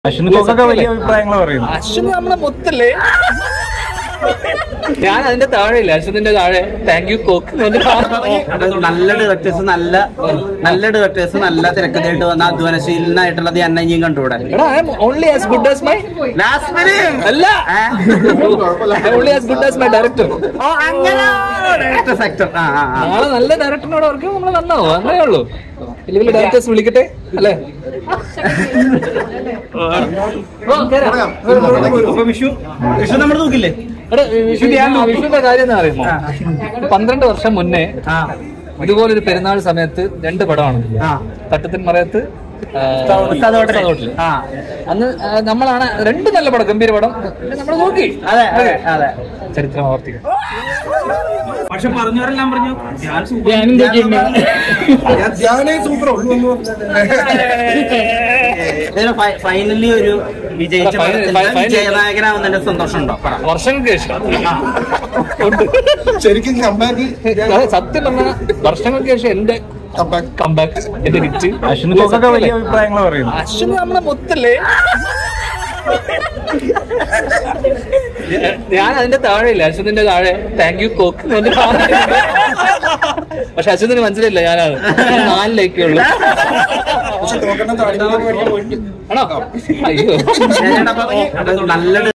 അശ്വിനൊക്കെ വലിയ അഭിപ്രായങ്ങൾ പറയുന്നു. അശ്വിന് നമ്മളെ മൊത്തല്ലേ ഞാൻ അതിന്റെ താഴെ ഇല്ല, അശ്വിന്റെ താഴെ താങ്ക് യു കോക്ക്. നല്ല ഡയറക്ടേഴ്സ്, നല്ല ഡയറക്ടേഴ്സ്, നല്ല തിരക്കഥയായിട്ട് വന്ന അധ്വാനശീലനായിട്ടുള്ളത് എന്നെ ഇനിയും കണ്ടുകൂടെ. Only as good as my അല്ല, only as good as my director. നാളെ നല്ല ഡയറക്ടറിനോട് അവർക്ക് നമ്മൾ നന്നാവും, അങ്ങനെ ഉള്ളൂ. വലിയ വലിയ ഡയറക്ടേഴ്സ് വിളിക്കട്ടെ അല്ലേ. വിഷു നമ്മൾ നോക്കില്ലേ? വിഷുവിന്റെ കാര്യം എന്ന് പറയുമ്പോ 12 വർഷം മുന്നേ ഇതുപോലൊരു പെരുന്നാൾ സമയത്ത് 2 പടമാണ്, തട്ടത്തിൻ മറയത്ത്, അന്ന് നമ്മളാണ് 2 നല്ല പടം, ഗംഭീര പടം നമ്മൾ നോക്കി. ചരിത്രം ആവർത്തിക്കും. പക്ഷെ പറഞ്ഞവരെല്ലാം പറഞ്ഞു ഫൈനലി ഒരു വിജയനായകനാവുന്നതിന്റെ സന്തോഷമുണ്ടോ? വർഷങ്ങൾക്ക് ശേഷം ശരിക്കും സത്യം പറഞ്ഞ വർഷങ്ങൾക്ക് ശേഷം എന്റെ കംബാക്ക്, എന്റെ ഹിറ്റ്. അശ്വിനൊക്കെ വലിയ അഭിപ്രായങ്ങൾ പറയുന്നു. അശ്വിന് നമ്മളെ മൊത്തല്ലേ ഞാൻ അതിന്റെ താഴെ ഇല്ല, അശ്വിന്റെ താഴെ താങ്ക് യു കോക്ക്. പക്ഷെ അശ്വിന് മനസ്സിലായില്ല, ഞാനത് 4 ഉള്ളു. ആണോ? അയ്യോ, നല്ല